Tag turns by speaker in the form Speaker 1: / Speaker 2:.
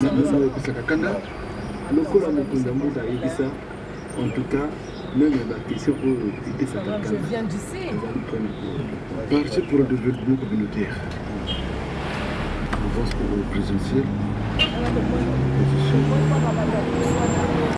Speaker 1: En tout cas, même la question
Speaker 2: je viens d'ici.
Speaker 1: Parti pour le développement communautaire. On avance pour le présidentiel.